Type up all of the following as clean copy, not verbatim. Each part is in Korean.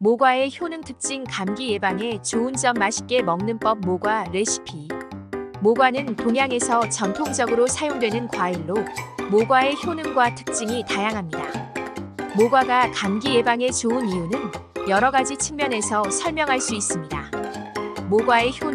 모과의 효능 특징 감기 예방에 좋은 점 맛있게 먹는 법 모과 레시피. 모과는 동양에서 전통적으로 사용되는 과일로 모과의 효능과 특징이 다양합니다. 모과가 감기 예방에 좋은 이유는 여러 가지 측면에서 설명할 수 있습니다. 모과의 효능.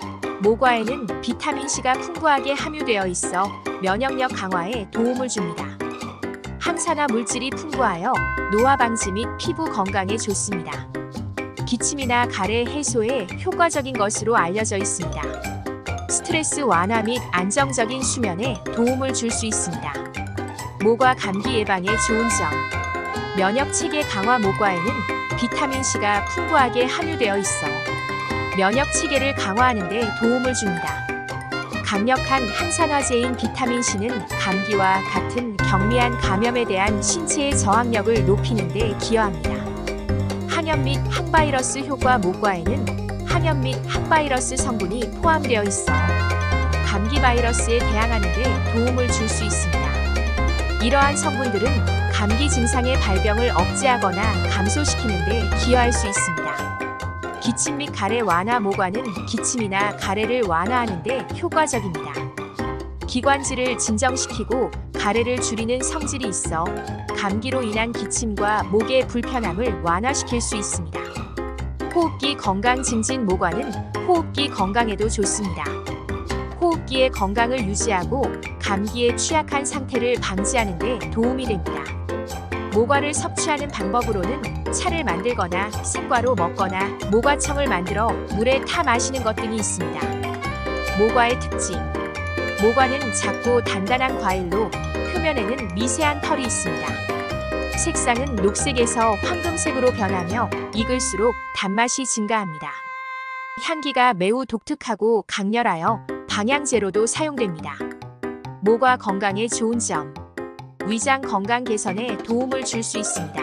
모과에는 비타민C가 풍부하게 함유되어 있어 면역력 강화에 도움을 줍니다. 항산화 물질이 풍부하여 노화 방지 및 피부 건강에 좋습니다. 기침이나 가래 해소에 효과적인 것으로 알려져 있습니다. 스트레스 완화 및 안정적인 수면에 도움을 줄 수 있습니다. 모과 감기 예방에 좋은 점. 면역 체계 강화. 모과에는 비타민C가 풍부하게 함유되어 있어 면역 체계를 강화하는 데 도움을 줍니다. 강력한 항산화제인 비타민C는 감기와 같은 경미한 감염에 대한 신체의 저항력을 높이는 데 기여합니다. 항염 및 항바이러스 효과. 모과에는 항염 및 항바이러스 성분이 포함되어 있어 감기 바이러스에 대항하는 데 도움을 줄 수 있습니다. 이러한 성분들은 감기 증상의 발병을 억제하거나 감소시키는 데 기여할 수 있습니다. 기침 및 가래 완화. 모과는 기침이나 가래를 완화하는 데 효과적입니다. 기관지를 진정시키고 가래를 줄이는 성질이 있어 감기로 인한 기침과 목의 불편함을 완화시킬 수 있습니다. 호흡기 건강 증진. 모과는 호흡기 건강에도 좋습니다. 호흡기의 건강을 유지하고 감기에 취약한 상태를 방지하는 데 도움이 됩니다. 모과를 섭취하는 방법으로는 차를 만들거나 생과로 먹거나 모과청을 만들어 물에 타 마시는 것 등이 있습니다. 모과의 특징. 모과는 작고 단단한 과일로 표면에는 미세한 털이 있습니다. 색상은 녹색에서 황금색으로 변하며 익을수록 단맛이 증가합니다. 향기가 매우 독특하고 강렬하여 방향제로도 사용됩니다. 모과 건강에 좋은 점. 위장 건강 개선에 도움을 줄 수 있습니다.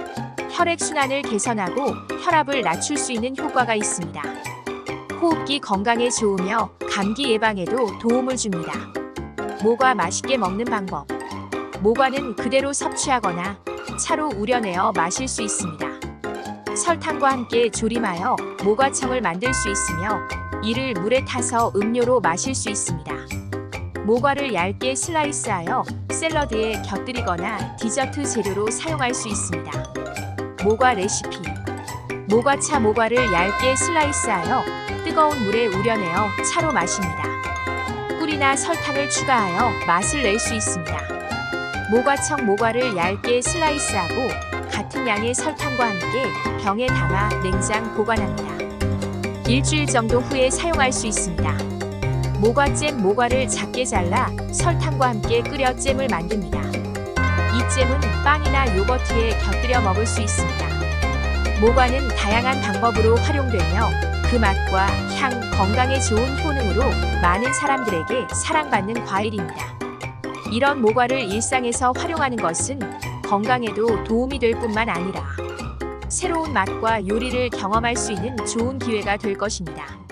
혈액순환을 개선하고 혈압을 낮출 수 있는 효과가 있습니다. 호흡기 건강에 좋으며 감기 예방에도 도움을 줍니다. 모과 맛있게 먹는 방법. 모과는 그대로 섭취하거나 차로 우려내어 마실 수 있습니다. 설탕과 함께 조림하여 모과청을 만들 수 있으며 이를 물에 타서 음료로 마실 수 있습니다. 모과를 얇게 슬라이스하여 샐러드에 곁들이거나 디저트 재료로 사용할 수 있습니다. 모과 레시피. 모과차. 모과를 얇게 슬라이스하여 뜨거운 물에 우려내어 차로 마십니다. 꿀이나 설탕을 추가하여 맛을 낼 수 있습니다. 모과청. 모과를 얇게 슬라이스하고 같은 양의 설탕과 함께 병에 담아 냉장 보관합니다. 일주일 정도 후에 사용할 수 있습니다. 모과잼. 모과를 작게 잘라 설탕과 함께 끓여 잼을 만듭니다. 이 잼은 빵이나 요거트에 곁들여 먹을 수 있습니다. 모과는 다양한 방법으로 활용되며 그 맛과 향, 건강에 좋은 효능으로 많은 사람들에게 사랑받는 과일입니다. 이런 모과를 일상에서 활용하는 것은 건강에도 도움이 될 뿐만 아니라 새로운 맛과 요리를 경험할 수 있는 좋은 기회가 될 것입니다.